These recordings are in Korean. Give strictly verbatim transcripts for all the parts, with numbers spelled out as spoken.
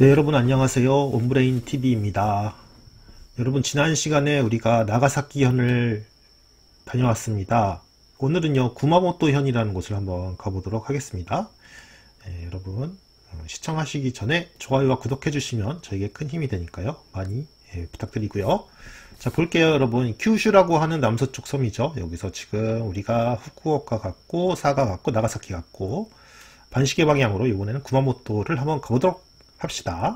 네, 여러분 안녕하세요. 온브레인티비입니다. 여러분, 지난 시간에 우리가 나가사키 현을 다녀왔습니다. 오늘은요 구마모토 현이라는 곳을 한번 가보도록 하겠습니다. 네, 여러분 시청하시기 전에 좋아요와 구독해 주시면 저에게 큰 힘이 되니까요 많이 예, 부탁드리고요. 자, 볼게요. 여러분, 큐슈라고 하는 남서쪽 섬이죠. 여기서 지금 우리가 후쿠오카 갔고 사가 갔고 나가사키 갔고 반시계 방향으로 이번에는 구마모토를 한번 가보도록 합시다.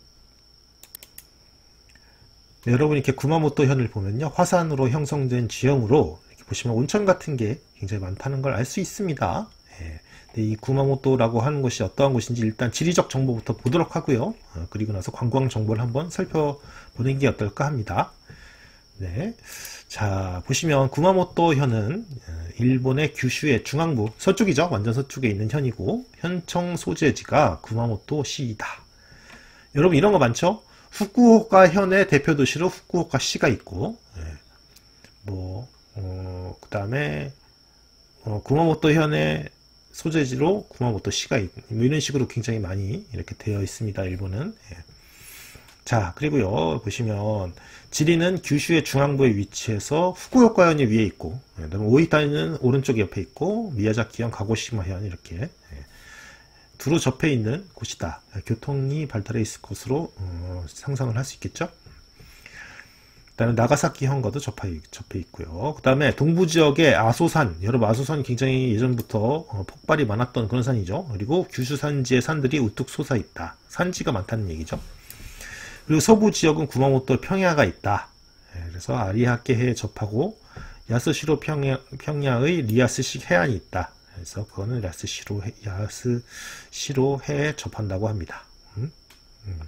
네, 여러분, 이렇게 구마모토 현을 보면요, 화산으로 형성된 지형으로 이렇게 보시면 온천 같은 게 굉장히 많다는 걸 알 수 있습니다. 네, 네, 이 구마모토라고 하는 곳이 어떠한 곳인지 일단 지리적 정보부터 보도록 하고요. 어, 그리고 나서 관광 정보를 한번 살펴보는 게 어떨까 합니다. 네, 자, 보시면 구마모토 현은 일본의 규슈의 중앙부 서쪽이죠. 완전 서쪽에 있는 현이고, 현청 소재지가 구마모토 시이다. 여러분, 이런 거 많죠? 후쿠오카 현의 대표 도시로 후쿠오카 시가 있고, 네. 뭐, 어, 그 다음에, 어, 구마모토 현의 소재지로 구마모토 시가 있고, 뭐 이런 식으로 굉장히 많이 이렇게 되어 있습니다. 일본은. 네. 자, 그리고요, 보시면, 지리는 규슈의 중앙부에 위치해서 후쿠오카 현이 위에 있고, 네, 그다음에 오이타는 오른쪽 옆에 있고, 미야자키현, 가고시마 현 이렇게 네, 두루 접해 있는 곳이다. 교통이 발달해 있을 것으로 어, 상상을 할 수 있겠죠. 그 다음에 나가사키 현과도 접해, 접해 있고요. 그 다음에 동부 지역의 아소산, 여러분 아소산이 굉장히 예전부터 어, 폭발이 많았던 그런 산이죠. 그리고 규슈 산지의 산들이 우뚝 솟아 있다. 산지가 많다는 얘기죠. 그리고 서부 지역은 구마모토 평야가 있다. 네, 그래서 아리하케해에 접하고 야스시로 평야, 평야의 리아스식 해안이 있다. 그래서 그거는 야스시로, 야스시로 해에 접한다고 합니다. 음? 음.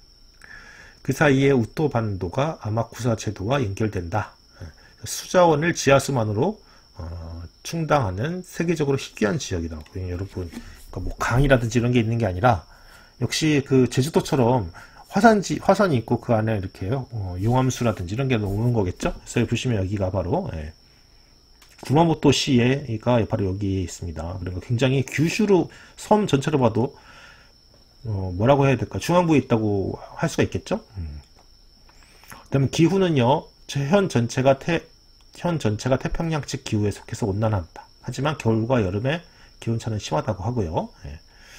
그 사이에 우토반도가 아마쿠사 제도와 연결된다. 네, 수자원을 지하수만으로 어, 충당하는 세계적으로 희귀한 지역이다. 여러분, 그러니까 뭐 강이라든지 이런 게 있는 게 아니라 역시 그 제주도처럼 화산지, 화산이 있고 그 안에 이렇게 어, 용암수라든지 이런 게 오는 거겠죠? 그래서 보시면 여기가 바로 예, 구마모토 시에가 바로 여기에 있습니다. 그러니까 굉장히 규슈로 섬 전체로 봐도 어, 뭐라고 해야 될까? 중앙부에 있다고 할 수가 있겠죠? 음. 그다음에 기후는요, 현 전체가 태, 현 전체가 태평양측 기후에 속해서 온난하다. 하지만 겨울과 여름에 기온차는 심하다고 하고요. 예.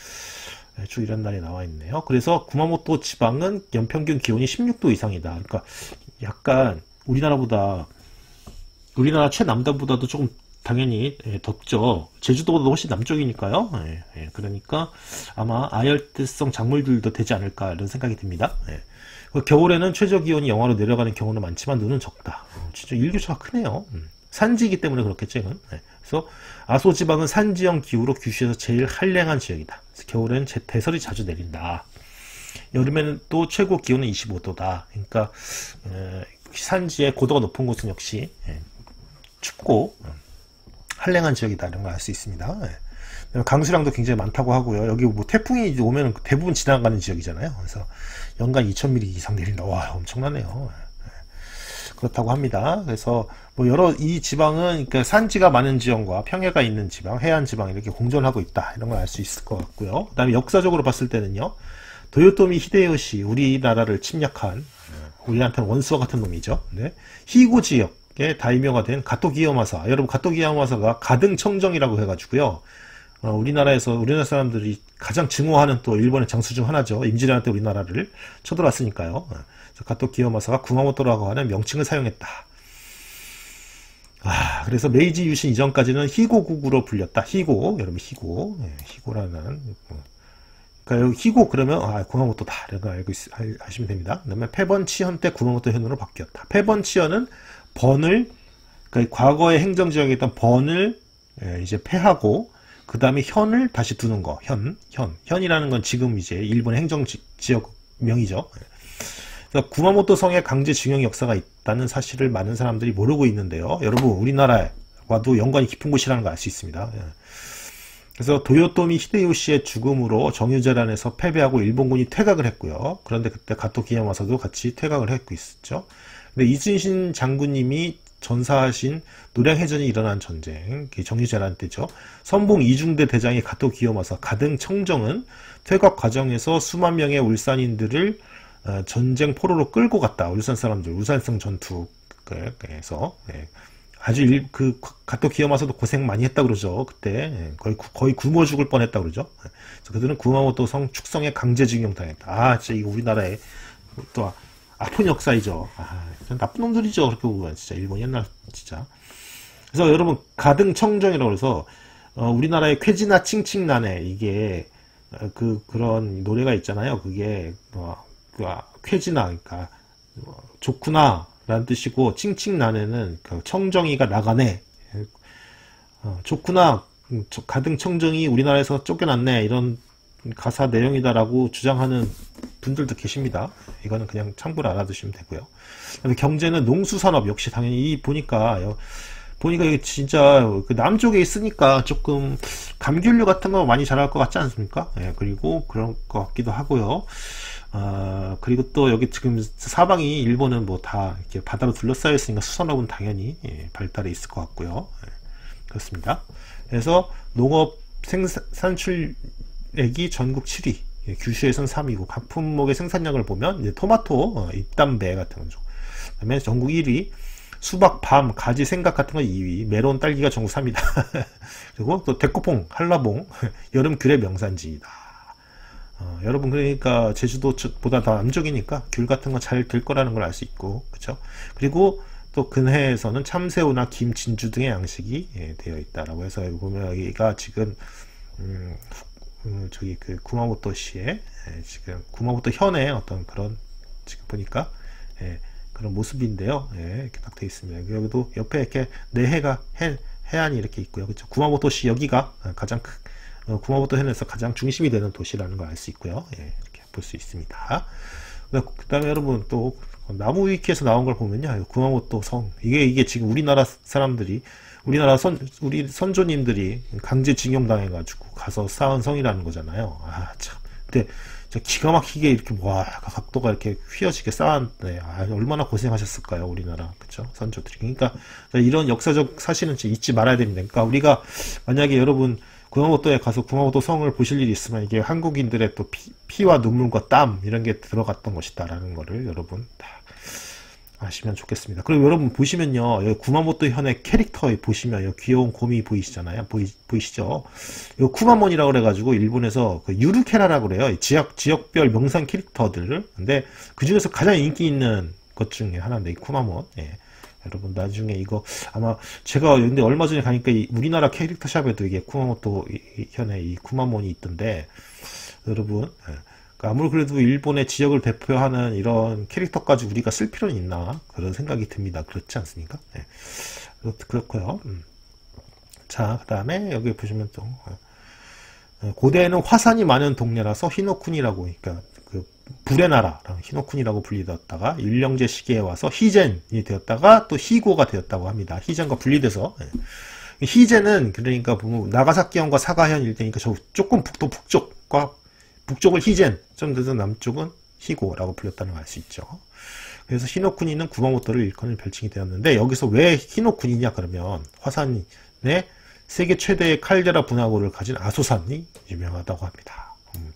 쭉 이런 날이 나와 있네요. 그래서 구마모토 지방은 연평균 기온이 십육 도 이상이다. 그러니까 약간 우리나라보다 우리나라 최남단보다도 조금 당연히 덥죠. 제주도보다 훨씬 남쪽이니까요. 예, 예, 그러니까 아마 아열대성 작물들도 되지 않을까 이런 생각이 듭니다. 예. 겨울에는 최저 기온이 영하로 내려가는 경우는 많지만 눈은 적다. 어, 진짜 일교차가 크네요. 음. 산지이기 때문에 그렇겠죠, 이건. 네. 그래서 아소 지방은 산지형 기후로 규슈에서 제일 한랭한 지역이다. 겨울에는 대설이 자주 내린다. 여름에는 또 최고 기온은 이십오 도다. 그러니까 에, 산지의 고도가 높은 곳은 역시 에, 춥고 에, 한랭한 지역이다. 이런 걸 알 수 있습니다. 에. 강수량도 굉장히 많다고 하고요. 여기 뭐 태풍이 오면 대부분 지나가는 지역이잖아요. 그래서 연간 이천 밀리미터 이상 내린다. 와, 엄청나네요. 그렇다고 합니다. 그래서 뭐 여러 이 지방은 그러니까 산지가 많은 지형과 평야가 있는 지방, 해안 지방 이렇게 공존하고 있다. 이런 걸 알 수 있을 것 같고요. 그다음에 역사적으로 봤을 때는요, 도요토미 히데요시, 우리나라를 침략한 우리한테는 원수와 같은 놈이죠. 네. 히고 지역의 다이묘가 된 가토 기요마사. 여러분, 가토 기요마사가 가등청정이라고 해가지고요. 어, 우리나라에서 우리나라 사람들이 가장 증오하는 또 일본의 장수 중 하나죠. 임진왜란 때 우리나라를 쳐들어왔으니까요. 가토 기요마사가 구마모토라고 하는 명칭을 사용했다. 아, 그래서 메이지 유신 이전까지는 히고국으로 불렸다. 히고, 여러분 히고, 네, 히고라는 그러니까 여기 히고 그러면 아, 구마모토다. 이런 거 알고 있, 하시면 됩니다. 그다음에 패번치현 때 구마모토 현으로 바뀌었다. 패번치현은 번을 그러니까 과거의 행정지역에 있던 번을 예, 이제 패하고 그 다음에 현을 다시 두는 거. 현, 현, 현이라는 건 지금 이제 일본 행정지역 명이죠. 그래서 구마모토 성에 강제징용 역사가 있다는 사실을 많은 사람들이 모르고 있는데요. 여러분, 우리나라와도 연관이 깊은 곳이라는 걸 알 수 있습니다. 그래서 도요토미 히데요시의 죽음으로 정유재란에서 패배하고 일본군이 퇴각을 했고요. 그런데 그때 가토 기요마사도 같이 퇴각을 했고 있었죠. 근데 이순신 장군님이 전사하신 노량해전이 일어난 전쟁, 정유재란 때죠. 선봉 이중대 대장이 가토 기요마사 가등 청정은 퇴각 과정에서 수만 명의 울산인들을 어, 전쟁 포로로 끌고 갔다. 울산 사람들 울산성 전투에서 예. 아주 일, 그 가토 기요마사도 고생 많이 했다 그러죠. 그때 예. 거의 거의 굶어 죽을 뻔했다 그러죠. 예. 그래서 그들은 구마모토 성 축성에 강제징용 당했다. 아, 진짜 이거 우리나라의 또 아픈 역사이죠. 아, 나쁜 놈들이죠. 그렇게 보면 진짜 일본 옛날 진짜. 그래서 여러분 가등 청정이라고 해서 어, 우리나라의 쾌지나 칭칭나네 이게 어, 그 그런 노래가 있잖아요. 그게 뭐 그, 아, 쾌지나 그러니까 어, 좋구나 라는 뜻이고 칭칭나네는 그 청정이가 나가네. 어, 좋구나 음, 가등 청정이 우리나라에서 쫓겨났네 이런 가사 내용이다라고 주장하는 분들도 계십니다. 이거는 그냥 참고로 알아두시면 되고요. 그다음에 경제는 농수산업 역시 당연히 이 보니까 보니까 이게 진짜 그 남쪽에 있으니까 조금 감귤류 같은 거 많이 자랄 것 같지 않습니까? 예, 그리고 그런 것 같기도 하고요. 아, 그리고 또 여기 지금 사방이 일본은 뭐 다 이렇게 바다로 둘러싸여 있으니까 수산업은 당연히 예, 발달해 있을 것 같고요. 예, 그렇습니다. 그래서 농업 생산 산출액이 전국 칠 위, 예, 규슈에선 삼 위고 각 품목의 생산량을 보면 이제 토마토, 어, 잎담배 같은 거죠. 그다음에 전국 일 위, 수박, 밤, 가지, 생각 같은 거 이 위, 메론, 딸기가 전국 삼 위다. 그리고 또 데코퐁, 한라봉, 여름 귤의 명산지이다. 어, 여러분 그러니까 제주도보다 더 남쪽이니까 귤 같은 거 잘 될 거라는 걸 알 수 있고, 그렇죠? 그리고 또 근해에서는 참새우나 김, 진주 등의 양식이 예, 되어 있다라고 해서 여기 보면 여기가 지금 음, 음, 저기 그 구마모토시에 예, 지금 구마모토 현의 어떤 그런 지금 보니까 예, 그런 모습인데요. 예, 이렇게 딱 되어 있습니다. 여기도 옆에 이렇게 내해가 해, 해안이 이렇게 있고요. 그렇죠? 구마모토시 여기가 가장 큰 어, 구마모토 현에서 가장 중심이 되는 도시라는 걸 알 수 있고요. 예, 이렇게 볼 수 있습니다. 그 다음에 여러분 또 나무 위키에서 나온 걸 보면요, 구마모토 성 이게 이게 지금 우리나라 사람들이 우리나라 선 우리 선조님들이 강제징용 당해가지고 가서 쌓은 성이라는 거잖아요. 아 참, 근데 기가 막히게 이렇게 와 각도가 이렇게 휘어지게 쌓았는데 아, 얼마나 고생하셨을까요, 우리나라 그쵸 선조들이. 그러니까 이런 역사적 사실은 잊지 말아야 됩니다. 그러니까 우리가 만약에 여러분 구마모토에 가서 구마모토 성을 보실 일이 있으면 이게 한국인들의 또 피, 피와 눈물과 땀 이런 게 들어갔던 것이다라는 거를 여러분 다 아시면 좋겠습니다. 그리고 여러분 보시면요, 여기 구마모토 현의 캐릭터에 보시면 여기 귀여운 곰이 보이시잖아요. 보이, 보이시죠? 이 쿠마몬이라고 그래가지고 일본에서 그 유루케라라고 그래요. 지역 지역별 명산 캐릭터들을. 근데 그 중에서 가장 인기 있는 것 중에 하나인데 이 쿠마몬. 예. 여러분 나중에 이거 아마 제가 근데 얼마 전에 가니까 이 우리나라 캐릭터 샵에도 이게 쿠마모토 이, 현에 이 쿠마몬이 있던데 여러분 예. 아무리 그래도 일본의 지역을 대표하는 이런 캐릭터까지 우리가 쓸 필요는 있나 그런 생각이 듭니다. 그렇지 않습니까? 네. 그렇고요. 음. 자, 그 다음에 여기 보시면 또 고대에는 화산이 많은 동네라서 히노쿠니라고, 그러니까 그 불의 나라랑 히노쿠니라고 불리다가 일령제 시기에 와서 히젠이 되었다가 또 히고가 되었다고 합니다. 히젠과 분리돼서. 네. 히젠은 그러니까 보면 나가사키현과 사가현 일대니까 저 조금 북도 북쪽과 북쪽을 히젠, 좀 더 남쪽은 히고라고 불렸다는 걸 알 수 있죠. 그래서 히노쿠니는 구마모토를 일컫는 별칭이 되었는데 여기서 왜 히노쿠니냐 그러면 화산의 세계 최대의 칼데라 분화구를 가진 아소산이 유명하다고 합니다. 음.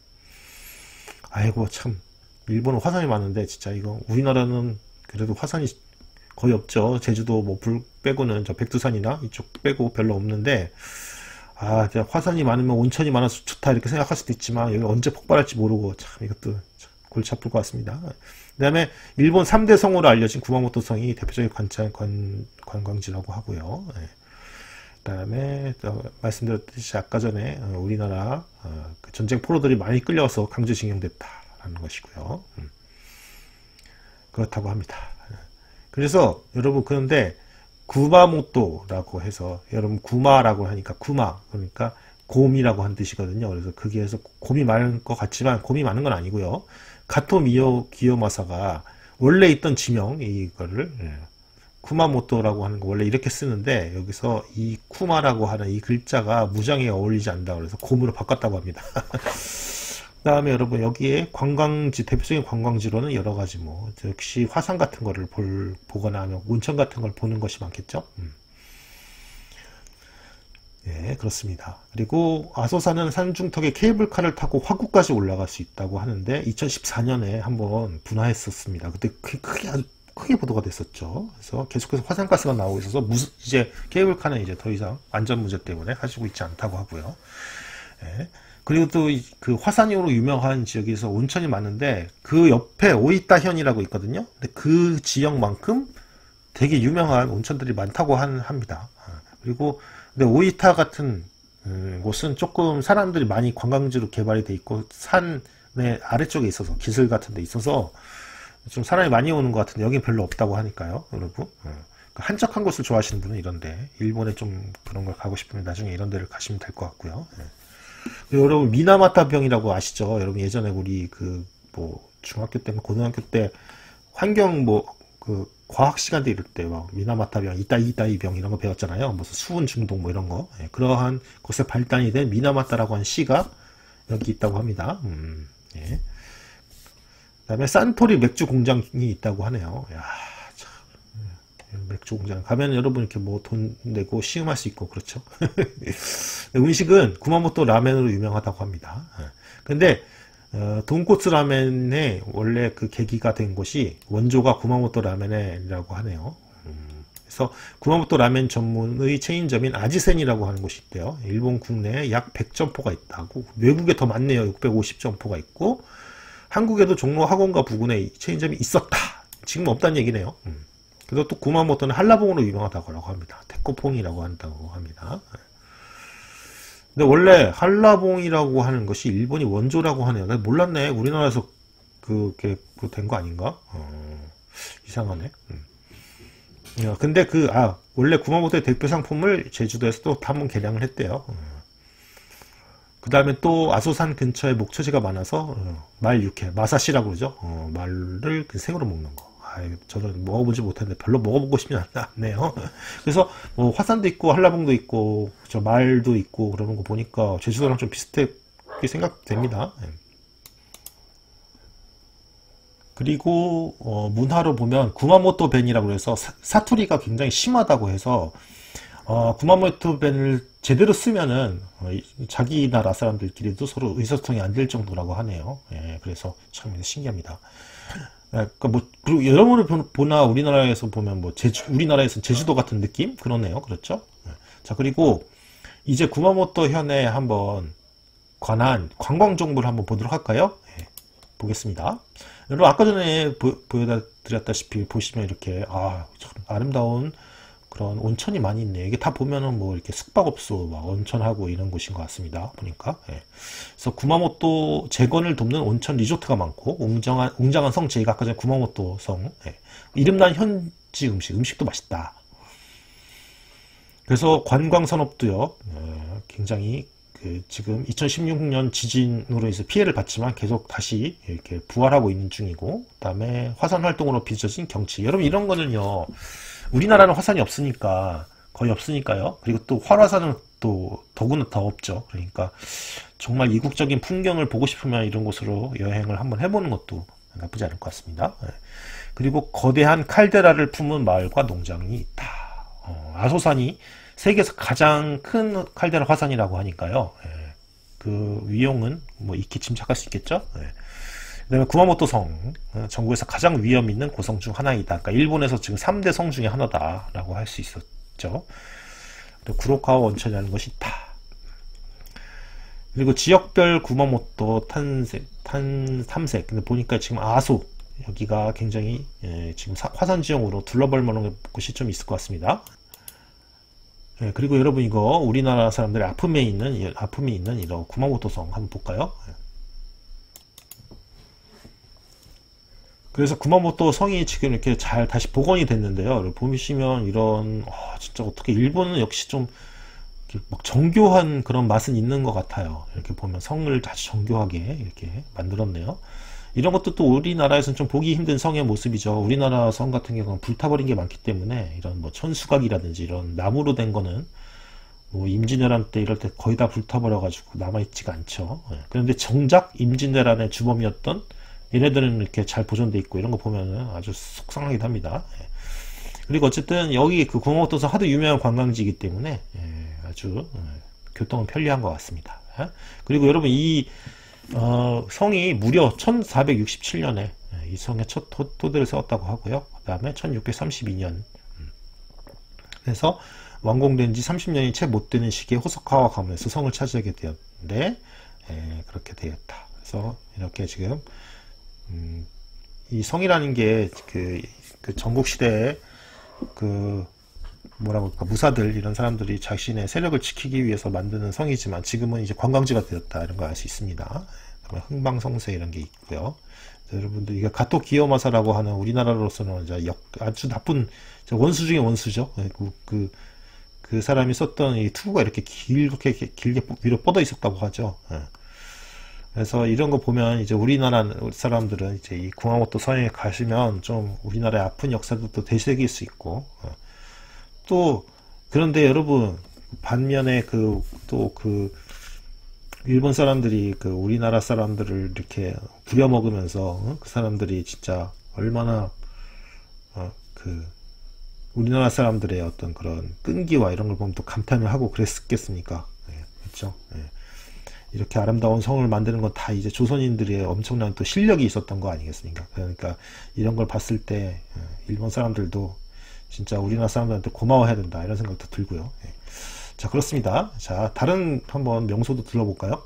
아이고 참 일본은 화산이 많은데 진짜 이거 우리나라는 그래도 화산이 거의 없죠. 제주도 뭐 불 빼고는 저 백두산이나 이쪽 빼고 별로 없는데 아, 화산이 많으면 온천이 많아서 좋다 이렇게 생각할 수도 있지만 여기 언제 폭발할지 모르고 참 이것도 참 골치 아플 것 같습니다. 그 다음에 일본 삼 대 성으로 알려진 구마모토 성이 대표적인 관찰, 관, 관광지라고 하고요. 네. 그 다음에 말씀드렸듯이 아까 전에 우리나라 그 전쟁 포로들이 많이 끌려와서 강제징용됐다라는 것이고요. 음. 그렇다고 합니다. 그래서 여러분 그런데 구마모토라고 해서 여러분 구마라고 하니까 구마 그러니까 곰이라고 한 뜻이거든요. 그래서 거기에서 곰이 많은 것 같지만 곰이 많은 건 아니고요. 가토 미요 기요마사가 원래 있던 지명 이거를 예, 구마모토라고 하는 거 원래 이렇게 쓰는데 여기서 이 쿠마라고 하는 이 글자가 무장에 어울리지 않는다 그래서 곰으로 바꿨다고 합니다. 다음에 여러분 여기에 관광지, 대표적인 관광지로는 여러 가지 뭐 역시 화산 같은 거를 볼, 보거나 하면 온천 같은 걸 보는 것이 많겠죠. 음. 예, 그렇습니다. 그리고 아소산은 산중턱에 케이블카를 타고 화구까지 올라갈 수 있다고 하는데 이천십사 년에 한번 분화했었습니다. 그때 크게, 크게, 크게 보도가 됐었죠. 그래서 계속해서 화산가스가 나오고 있어서 무슨 이제 케이블카는 이제 더 이상 안전 문제 때문에 하시고 있지 않다고 하고요. 예. 그리고 또 그 화산으로 유명한 지역에서 온천이 많은데 그 옆에 오이타현이라고 있거든요. 근데 그 지역만큼 되게 유명한 온천들이 많다고 한, 합니다. 그리고 근데 오이타 같은 음, 곳은 조금 사람들이 많이 관광지로 개발이 돼 있고 산의 아래쪽에 있어서 기슭 같은 데 있어서 좀 사람이 많이 오는 것 같은데 여긴 별로 없다고 하니까요, 여러분. 어. 한적한 곳을 좋아하시는 분은 이런데 일본에 좀 그런 걸 가고 싶으면 나중에 이런 데를 가시면 될 것 같고요. 예. 여러분 미나마타 병이라고 아시죠? 여러분 예전에 우리 그 뭐 중학교 때, 고등학교 때 환경 뭐 그 과학 시간 때 이럴 때 막 미나마타 병, 이따이 이따이 병 이런 거 배웠잖아요. 무슨 수은 중독 뭐 이런 거. 예, 그러한 곳에 발단이 된 미나마타라고 하는 시가 여기 있다고 합니다. 음, 예. 그다음에 산토리 맥주 공장이 있다고 하네요. 야, 참. 맥주 공장 가면 여러분 이렇게 뭐 돈 내고 시음할 수 있고 그렇죠. 음식은 구마모토 라멘으로 유명하다고 합니다. 근데 어, 돈코츠 라멘의 원래 그 계기가 된 곳이 원조가 구마모토 라멘이라고 하네요. 음, 그래서 구마모토 라멘 전문의 체인점인 아지센이라고 하는 곳이 있대요. 일본 국내에 약 백 점포가 있다고. 외국에 더 많네요. 육백오십 점포가 있고 한국에도 종로 학원가 부근에 체인점이 있었다. 지금 없다는 얘기네요. 음. 그래서 또 구마모토는 한라봉으로 유명하다고 합니다. 테코퐁이라고 한다고 합니다. 근데 원래 한라봉이라고 하는 것이 일본이 원조라고 하네요. 나 몰랐네. 우리나라에서 그게 된 거 아닌가? 어, 이상하네. 음. 야, 근데 그, 아, 원래 구마모토의 대표 상품을 제주도에서 또 한번 개량을 했대요. 어. 그 다음에 또 아소산 근처에 목초지가 많아서 어, 말 육회, 마사시라고 그러죠. 어, 말을 그 생으로 먹는 거. 저는 먹어보지 못했는데 별로 먹어보고 싶지 않네요. 그래서 뭐 화산도 있고 한라봉도 있고 저 말도 있고 그러는 거 보니까 제주도랑 좀 비슷하게 생각됩니다. 그리고 어, 문화로 보면 구마모토 벤이라고 해서 사, 사투리가 굉장히 심하다고 해서 어, 구마모토 벤을 제대로 쓰면은 어, 자기 나라 사람들끼리도 서로 의사소통이 안 될 정도라고 하네요. 예, 그래서 참 신기합니다. 그러니까 뭐 그리고 여러분을 보나 우리나라에서 보면 뭐 제주 우리나라에서 제주도 같은 느낌 그러네요. 그렇죠? 자, 그리고 이제 구마모토 현에 한번 관한 관광 정보를 한번 보도록 할까요? 네, 보겠습니다. 여러분 아까 전에 보, 보여드렸다시피 보시면 이렇게 아 참 아름다운 그런 온천이 많이 있네. 이게 다 보면은 뭐 이렇게 숙박업소, 막 온천하고 이런 곳인 것 같습니다. 보니까. 예. 그래서 구마모토 재건을 돕는 온천 리조트가 많고, 웅장한, 웅장한 성 제가 아까 전에 구마모토 성, 예. 이름난 현지 음식, 음식도 맛있다. 그래서 관광 산업도요, 예, 굉장히 그 지금 이천십육 년 지진으로 해서 피해를 봤지만 계속 다시 이렇게 부활하고 있는 중이고, 그 다음에 화산 활동으로 빚어진 경치. 여러분 이런 거는요, 우리나라는 화산이 없으니까 거의 없으니까요. 그리고 또 활화산은 또 더구나 더 없죠. 그러니까 정말 이국적인 풍경을 보고 싶으면 이런 곳으로 여행을 한번 해보는 것도 나쁘지 않을 것 같습니다. 그리고 거대한 칼데라를 품은 마을과 농장이 있다. 어, 아소산이 세계에서 가장 큰 칼데라 화산이라고 하니까요. 그 위용은 뭐 익히 짐작할 수 있겠죠. 그 다음에 구마모토 성, 전국에서 가장 위험 있는 고성 중 하나이다. 그러니까 일본에서 지금 삼 대 성 중에 하나다라고 할 수 있었죠. 그리고 구로카와 원천이라는 것이 있다. 그리고 지역별 구마모토 탄색, 탄, 탐색. 근데 보니까 지금 아소, 여기가 굉장히 예, 지금 사, 화산 지형으로 둘러볼 만한 곳이 좀 있을 것 같습니다. 예, 그리고 여러분 이거 우리나라 사람들의 아픔에 있는, 아픔이 있는 이런 구마모토 성 한번 볼까요? 그래서 구마모토 성이 지금 이렇게 잘 다시 복원이 됐는데요. 보시면 이런 와, 진짜 어떻게 일본은 역시 좀 막 정교한 그런 맛은 있는 것 같아요. 이렇게 보면 성을 아주 정교하게 이렇게 만들었네요. 이런 것도 또 우리나라에서는 좀 보기 힘든 성의 모습이죠. 우리나라 성 같은 경우는 불타버린 게 많기 때문에 이런 뭐 천수각이라든지 이런 나무로 된 거는 뭐 임진왜란 때 이럴 때 거의 다 불타버려가지고 남아있지가 않죠. 예. 그런데 정작 임진왜란의 주범이었던 얘네들은 이렇게 잘 보존돼 있고 이런 거 보면은 아주 속상하기도 합니다. 예. 그리고 어쨌든 여기 그 구마모토성 하도 유명한 관광지이기 때문에 예, 아주 예, 교통은 편리한 것 같습니다. 예. 그리고 여러분 이 어, 성이 무려 천사백육십칠 년에 예, 이 성의 첫 토, 토대를 세웠다고 하고요. 그 다음에 천육백삼십이 년 음. 그래서 완공된 지 삼십 년이 채 못 되는 시기에 호소카와 가문에서 성을 차지하게 되었는데 예, 그렇게 되었다. 그래서 이렇게 지금 음, 이 성이라는 게 그 그 전국 시대에 그 뭐라고 할까 무사들 이런 사람들이 자신의 세력을 지키기 위해서 만드는 성이지만 지금은 이제 관광지가 되었다 이런 걸 알 수 있습니다. 흥방성쇠 이런 게 있고요. 여러분들 이게 가토 기요마사라고 하는 우리나라로서는 이제 역, 아주 나쁜 원수 중에 원수죠. 그, 그, 그 사람이 썼던 이 투구가 이렇게 길게 길게 위로 뻗어 있었다고 하죠. 그래서 이런 거 보면 이제 우리나라 사람들은 이제 이 구마모토 성에 가시면 좀 우리나라의 아픈 역사도 또 되새길 수 있고 또 그런데 여러분 반면에 그 또 그 일본 사람들이 그 우리나라 사람들을 이렇게 부려먹으면서 어? 그 사람들이 진짜 얼마나 어, 그 우리나라 사람들의 어떤 그런 끈기와 이런 걸 보면 또 감탄을 하고 그랬겠습니까? 예, 그렇죠? 예. 이렇게 아름다운 성을 만드는 건 다 이제 조선인들의 엄청난 또 실력이 있었던 거 아니겠습니까? 그러니까 이런 걸 봤을 때 일본 사람들도 진짜 우리나라 사람들한테 고마워해야 된다 이런 생각도 들고요. 예. 자 그렇습니다. 자 다른 한번 명소도 둘러볼까요?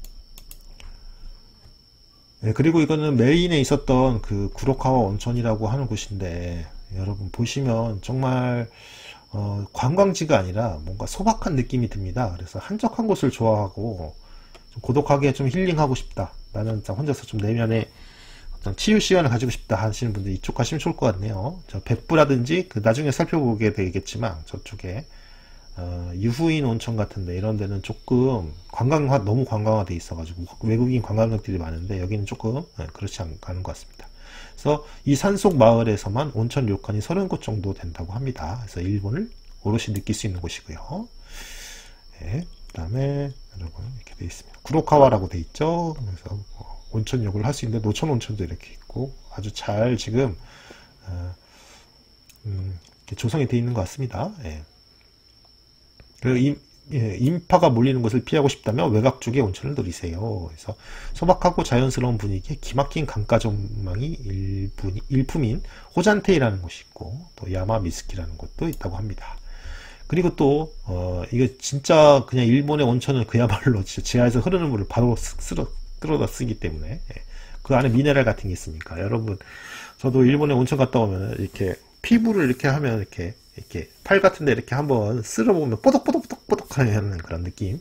예, 그리고 이거는 메인에 있었던 그 구로카와 온천이라고 하는 곳인데 여러분 보시면 정말 어, 관광지가 아니라 뭔가 소박한 느낌이 듭니다. 그래서 한적한 곳을 좋아하고 좀 고독하게 좀 힐링하고 싶다. 나는 혼자서 좀 내면에 어떤 치유 시간을 가지고 싶다 하시는 분들 이쪽 가시면 좋을 것 같네요. 저 백부라든지 그 나중에 살펴보게 되겠지만 저쪽에 어, 유후인 온천 같은데 이런 데는 조금 관광화 너무 관광화돼 있어가지고 외국인 관광객들이 많은데 여기는 조금 네, 그렇지 않, 않은 것 같습니다. 그래서 이 산속 마을에서만 온천 료칸이 서른 곳 정도 된다고 합니다. 그래서 일본을 오롯이 느낄 수 있는 곳이고요. 네, 그 다음에 여러분 이렇게 되어 있습니다. 구로카와라고 되어 있죠. 그래서 뭐 온천욕을 할 수 있는데 노천 온천도 이렇게 있고 아주 잘 지금 어, 음, 이렇게 조성이 되어 있는 것 같습니다. 예. 그 임, 예, 인파가 몰리는 곳을 피하고 싶다면 외곽 쪽에 온천을 누리세요. 그래서 소박하고 자연스러운 분위기에 기막힌 강가 전망이 일분, 일품인 호잔테이라는 곳이 있고 또 야마미스키라는 곳도 있다고 합니다. 그리고 또 어, 이거 진짜 그냥 일본의 온천은 그야말로 진짜 지하에서 흐르는 물을 바로 쓸어 끌어다 쓰기 때문에 예. 그 안에 미네랄 같은 게 있으니까 여러분 저도 일본에 온천 갔다 오면 이렇게 피부를 이렇게 하면 이렇게 이렇게 팔 같은데 이렇게 한번 쓸어보면 뽀덕뽀덕뽀덕뽀덕 하는 그런 느낌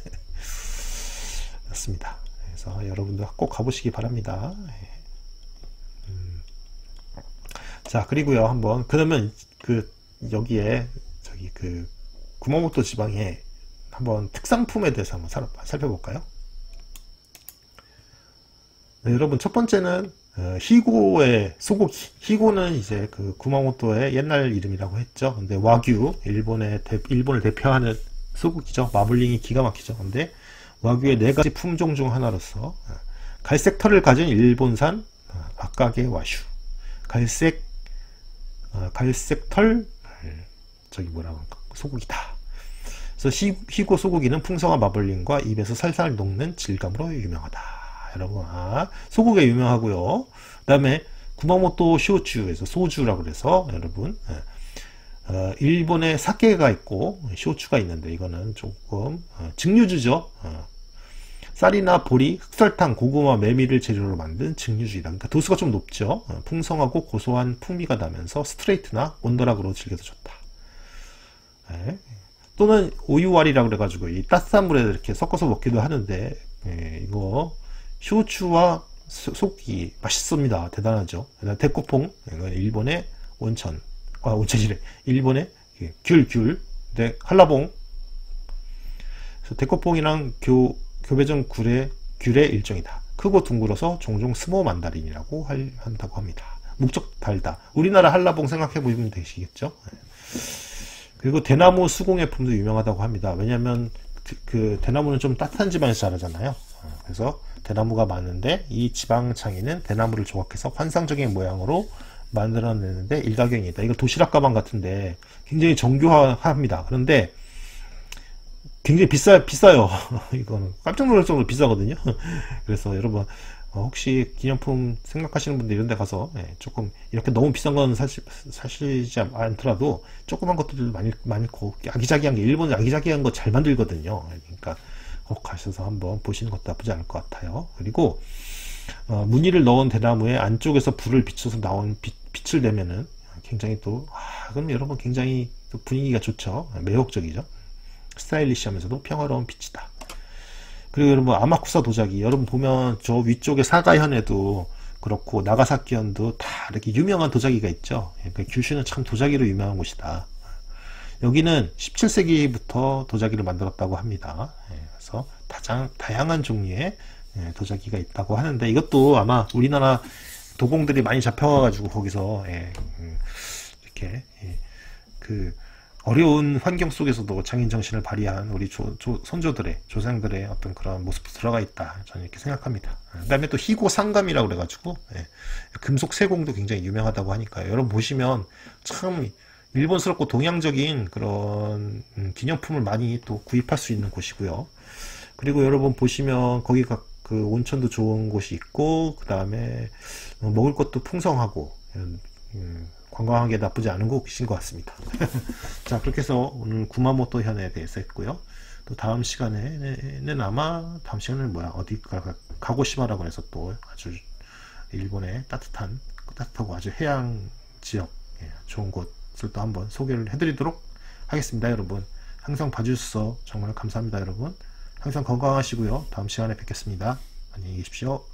였습니다. 그래서 여러분들 꼭 가보시기 바랍니다. 음. 자 그리고요 한번 그러면 그 여기에 저기 그 구마모토 지방에 한번 특산품에 대해서 한번 살, 살펴볼까요? 네, 여러분 첫 번째는 어, 히고의 소고기. 히고는 이제 그 구마모토의 옛날 이름이라고 했죠. 근데 와규, 일본의 대, 일본을 대표하는 소고기죠. 마블링이 기가 막히죠. 근데 와규의 네 가지 품종 중 하나로서 어, 갈색 털을 가진 일본산 어, 아까게 와슈, 갈색 어, 갈색 털 저기 뭐라고 할까 소고기다. 그래서 히, 히고 소고기는 풍성한 마블링과 입에서 살살 녹는 질감으로 유명하다. 여러분 아, 소고기가 유명하고요. 그 다음에 구마모토 쇼주에서 소주라고 그래서 여러분 어, 일본에 사케가 있고 쇼주가 있는데 이거는 조금 어, 증류주죠. 어, 쌀이나 보리, 흑설탕, 고구마, 메밀을 재료로 만든 증류주이다. 그러니까 도수가 좀 높죠. 어, 풍성하고 고소한 풍미가 나면서 스트레이트나 온더락으로 즐겨도 좋다. 네. 또는 우유와리라고 그래가지고 이 따뜻한 물에 이렇게 섞어서 먹기도 하는데 예, 이거 쇼추와 소고기 맛있습니다. 대단하죠. 데코퐁 일본의 온천 아 온천이래 일본의 귤 귤 네, 한라봉 그래서 데코퐁이랑 교, 교배전 굴의 귤의 일종이다. 크고 둥글어서 종종 스모 만다린이라고 할, 한다고 합니다. 목적 달다. 우리나라 한라봉 생각해 보시면 되시겠죠. 그리고 대나무 수공예품도 유명하다고 합니다. 왜냐하면 그, 그 대나무는 좀 따뜻한 지방에서 자라잖아요. 그래서 대나무가 많은데 이 지방창에는 대나무를 조각해서 환상적인 모양으로 만들어내는데 일가견이다. 이거 도시락 가방 같은데 굉장히 정교합니다. 그런데 굉장히 비싸, 비싸요. 이거는 깜짝 놀랄 정도로 비싸거든요. 그래서 여러분, 어, 혹시 기념품 생각하시는 분들 이런 데 가서, 예, 조금, 이렇게 너무 비싼 건 사실, 사시지 않더라도, 조그만 것들 많이, 많고, 아기자기한 게, 일본은 아기자기한 거 잘 만들거든요. 그러니까, 꼭 가셔서 한번 보시는 것도 나쁘지 않을 것 같아요. 그리고, 어, 무늬를 넣은 대나무에 안쪽에서 불을 비춰서 나온 빛, 빛을 내면은 굉장히 또, 아, 그럼 여러분 굉장히 또 분위기가 좋죠. 매혹적이죠. 스타일리시하면서도 평화로운 빛이다. 그리고 여러분 아마쿠사 도자기 여러분 보면 저 위쪽에 사가현에도 그렇고 나가사키현도 다 이렇게 유명한 도자기가 있죠. 그러니까 규슈는 참 도자기로 유명한 곳이다. 여기는 십칠 세기부터 도자기를 만들었다고 합니다. 그래서 다장, 다양한 종류의 도자기가 있다고 하는데 이것도 아마 우리나라 도공들이 많이 잡혀와가지고 거기서 이렇게 그 어려운 환경 속에서도 장인 정신을 발휘한 우리 조, 조, 선조들의 조상들의 어떤 그런 모습도 들어가 있다. 저는 이렇게 생각합니다. 그 다음에 또 희고 상감이라고 그래가지고 예, 금속 세공도 굉장히 유명하다고 하니까요. 여러분 보시면 참 일본스럽고 동양적인 그런 음, 기념품을 많이 또 구입할 수 있는 곳이고요. 그리고 여러분 보시면 거기가 그 온천도 좋은 곳이 있고 그 다음에 먹을 것도 풍성하고 음, 관광하기에 나쁘지 않은 곳인 것 같습니다. 자, 그렇게 해서 오늘 구마모토 현에 대해서 했고요. 또 다음 시간에는 아마 다음 시간에는 뭐야 어디가 가고시마라고 해서 또 아주 일본의 따뜻한 따뜻하고 아주 해양 지역 예, 좋은 곳을 또 한번 소개를 해드리도록 하겠습니다. 여러분 항상 봐주셔서 정말 감사합니다. 여러분 항상 건강하시고요. 다음 시간에 뵙겠습니다. 안녕히 계십시오.